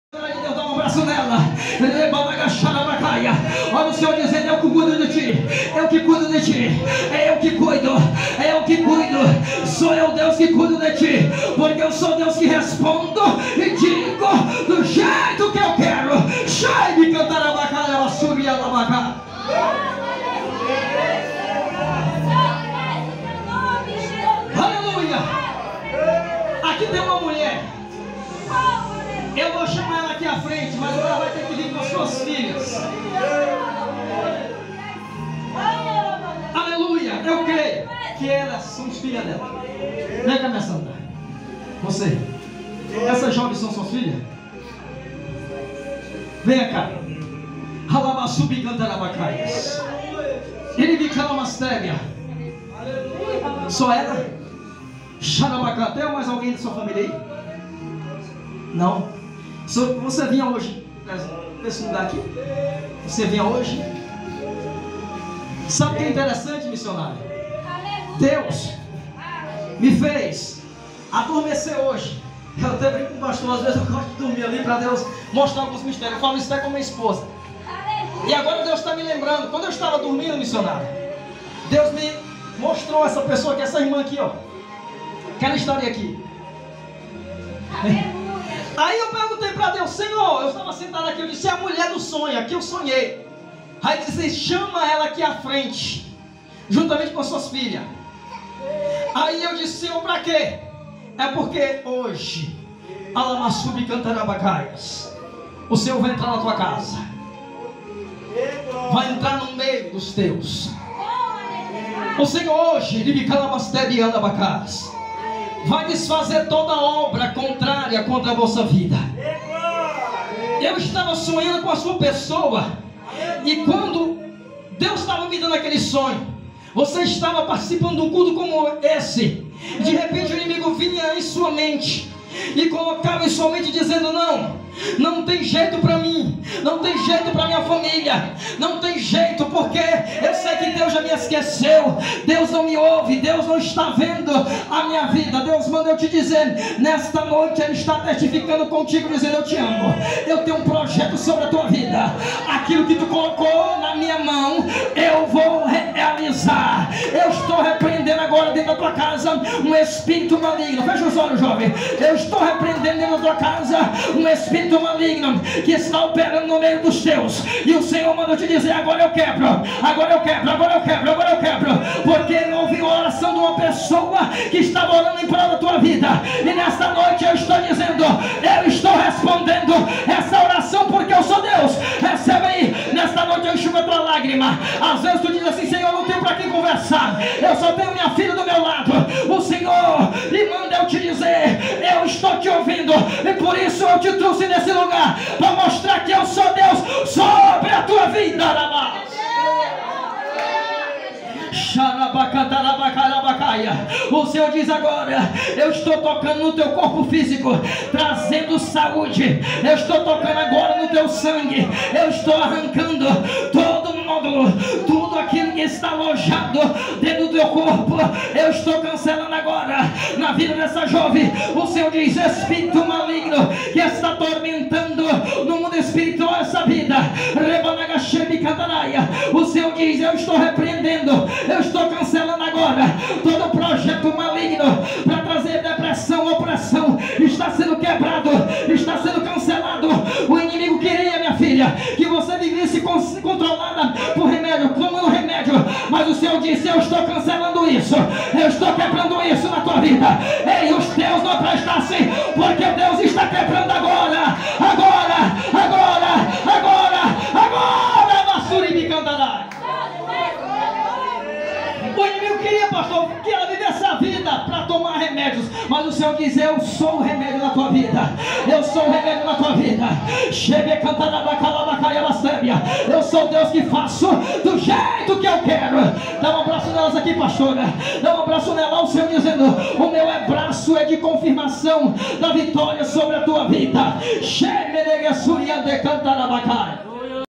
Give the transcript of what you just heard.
Deus, dá um abraço nela. Olha o Senhor dizendo: eu que cuido de ti, eu que cuido de ti, é eu que cuido, é eu que cuido. Sou eu, Deus, que cuido de ti, porque eu sou Deus que respondo e digo do jeito que eu quero. Shai de cantar a bacalha, a subir a bacalha. Aleluia. Aqui tem uma mulher. Eu vou chamar ela aqui à frente, mas ela vai ter que vir com as suas filhas. Aleluia. Eu creio que elas são filhas dela. Vem cá, minha santa. Você. Essas jovens são suas filhas? Venha cá. Halabassubi cantarabacaias. Ele me calma mastéria. Só ela? Xarabacá. Tem mais alguém da sua família aí? Não. Você vinha hoje nesse lugar aqui? Você vinha hoje? Sabe o que é interessante, missionário? Deus me fez adormecer hoje. Eu até brinco com o pastor, às vezes eu gosto de dormir ali para Deus mostrar alguns mistérios. Eu falo isso até com minha esposa. E agora Deus está me lembrando. Quando eu estava dormindo, missionário, Deus me mostrou essa pessoa aqui, essa irmã aqui, ó. Que ela estaria aqui. Aí eu perguntei para Deus: Senhor, eu estava sentado aqui, eu disse: é a mulher do sonho, aqui eu sonhei. Aí disse: chama ela aqui à frente, juntamente com as suas filhas. Aí eu disse: Senhor, para quê? É porque hoje, Alamassubi cantarabacaias, o Senhor vai entrar na tua casa, vai entrar no meio dos teus. O Senhor hoje, Libicalamastebi andabacás, vai desfazer toda obra contrária contra a vossa vida. Eu estava sonhando com a sua pessoa, e quando Deus estava me dando aquele sonho, você estava participando de um culto como esse. De repente o inimigo vinha em sua mente e colocava em sua mente dizendo: não tem jeito para mim, não tem jeito para minha família, não tem jeito, porque eu sei que Deus já me esqueceu, Deus não me ouve, Deus não está vendo a minha vida. Deus manda eu te dizer, nesta noite Ele está testificando contigo, dizendo: eu te amo, eu tenho um projeto sobre a tua vida, aquilo que tu colocou na minha mão, eu vou realizar. Eu estou repreendendo agora dentro da tua casa um espírito maligno. Fecha os olhos, jovem. Eu estou repreendendo dentro da tua casa um espírito maligno que está operando no meio dos teus. E o Senhor mandou te dizer: agora eu quebro, agora eu quebro, agora eu quebro, agora eu quebro. Porque ele ouviu a oração de uma pessoa que estava orando em prol da tua vida. E nesta noite eu estou dizendo: eu estou respondendo essa oração, porque eu sou Deus. Recebe aí. Nesta noite eu enxugo a tua lágrima. Às vezes tu diz assim: Senhor, não tenho para quem conversar, eu só tenho minha filha do meu lado. O Senhor me manda eu te dizer: eu estou te ouvindo, e por isso eu te trouxe nesse lugar, para mostrar que eu sou Deus sobre a tua vida. O Senhor diz agora: eu estou tocando no teu corpo físico, trazendo saúde. Eu estou tocando agora no teu sangue. Eu estou arrancando todo o módulo, tudo aquilo que está alojado dentro do teu corpo. Eu estou cancelando agora na vida dessa jovem. O Senhor diz: espírito maligno que está atormentando no mundo espiritual essa vida, o Senhor diz: eu estou repreendendo, eu estou cancelando agora todo projeto maligno para trazer depressão, opressão. Está sendo quebrado, está sendo cancelado. O inimigo queria, minha filha, que você vivesse controlada por remédio, tomando remédio, mas o Senhor disse: eu estou cancelando isso, eu estou quebrando isso na tua vida. Ei, os teus não prestassem, porque Deus está quebrando agora, agora, agora, agora, agora. Massuri me cantará. O inimigo queria, pastor, que ela vivesse a vida para tomar remédios, mas o Senhor diz: eu sou o remédio na tua vida, eu sou o remédio na tua vida. Eu sou Deus que faço do jeito que eu quero. Dá um abraço nelas aqui, pastora. Dá um abraço nela, o Senhor dizendo: o meu abraço é de confirmação da vitória sobre a tua vida.